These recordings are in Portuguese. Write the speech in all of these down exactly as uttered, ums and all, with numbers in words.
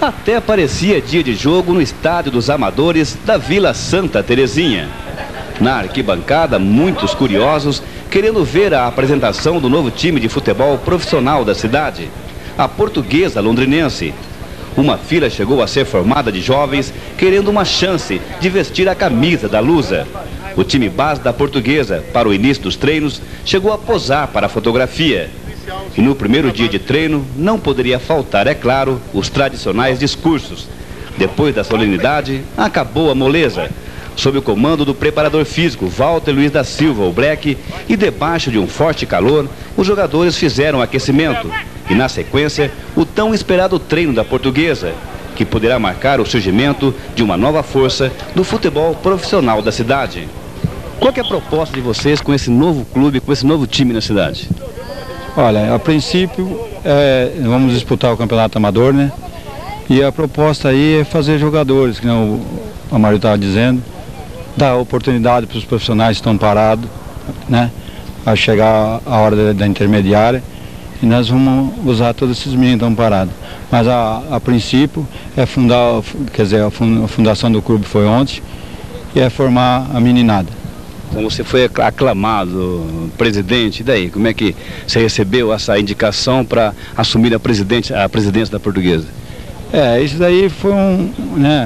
Até parecia dia de jogo no estádio dos Amadores da Vila Santa Terezinha. Na arquibancada, muitos curiosos querendo ver a apresentação do novo time de futebol profissional da cidade, a Portuguesa Londrinense. Uma fila chegou a ser formada de jovens querendo uma chance de vestir a camisa da Lusa. O time base da Portuguesa, para o início dos treinos, chegou a posar para a fotografia. E no primeiro dia de treino, não poderia faltar, é claro, os tradicionais discursos. Depois da solenidade, acabou a moleza. Sob o comando do preparador físico Walter Luiz da Silva, o Black, e debaixo de um forte calor, os jogadores fizeram aquecimento. E na sequência, o tão esperado treino da Portuguesa, que poderá marcar o surgimento de uma nova força do futebol profissional da cidade. Qual que é a proposta de vocês com esse novo clube, com esse novo time na cidade? Olha, a princípio, é, vamos disputar o campeonato amador, né? E a proposta aí é fazer jogadores, que não a Mário estava dizendo, dar oportunidade para os profissionais que estão parados, né? A chegar a hora da, da intermediária, e nós vamos usar todos esses meninos que estão parados. Mas a, a princípio é fundar, quer dizer, a fundação do clube foi ontem, e é formar a meninada. Então você foi aclamado presidente, e daí? Como é que você recebeu essa indicação para assumir a, presidente, a presidência da Portuguesa? É, isso daí foi um, né,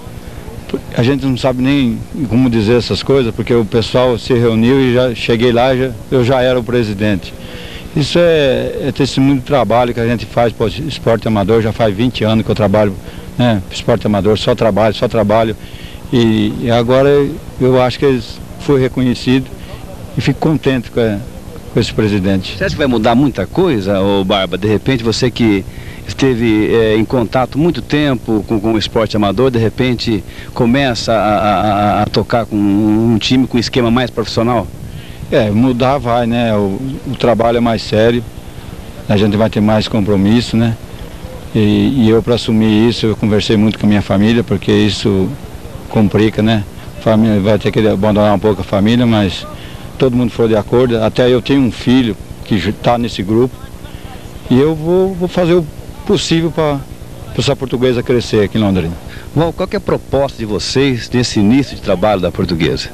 a gente não sabe nem como dizer essas coisas, porque o pessoal se reuniu e já cheguei lá, já, eu já era o presidente. Isso é, é testemunho do trabalho que a gente faz para o esporte amador, já faz vinte anos que eu trabalho, né, esporte amador, só trabalho, só trabalho, e, e agora eu acho que eles foi reconhecido e fico contente com, a, com esse presidente. Você acha que vai mudar muita coisa, ô Barba? De repente você que esteve é, em contato muito tempo com, com o esporte amador, de repente começa a, a, a tocar com um time com um esquema mais profissional? É, mudar vai, né? O, o trabalho é mais sério, a gente vai ter mais compromisso, né? E, e eu, para assumir isso, eu conversei muito com a minha família, porque isso complica, né? Família vai ter que abandonar um pouco a família, mas todo mundo foi de acordo. Até eu tenho um filho que está nesse grupo e eu vou, vou fazer o possível para essa Portuguesa crescer aqui em Londrina. Bom, qual que é a proposta de vocês nesse início de trabalho da Portuguesa?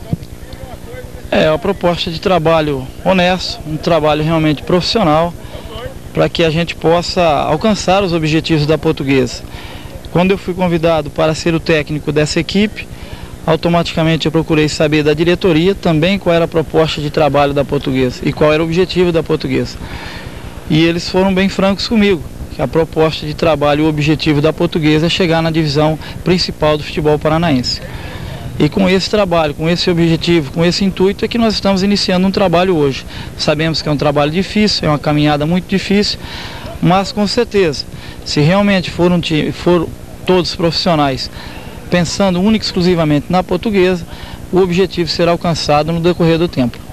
É uma proposta de trabalho honesto, um trabalho realmente profissional, para que a gente possa alcançar os objetivos da Portuguesa. Quando eu fui convidado para ser o técnico dessa equipe, automaticamente eu procurei saber da diretoria também qual era a proposta de trabalho da Portuguesa e qual era o objetivo da Portuguesa. E eles foram bem francos comigo, que a proposta de trabalho e o objetivo da Portuguesa é chegar na divisão principal do futebol paranaense. E com esse trabalho, com esse objetivo, com esse intuito é que nós estamos iniciando um trabalho hoje. Sabemos que é um trabalho difícil, é uma caminhada muito difícil, mas com certeza, se realmente for um time, for todos profissionais, pensando única e exclusivamente na Portuguesa, o objetivo será alcançado no decorrer do tempo.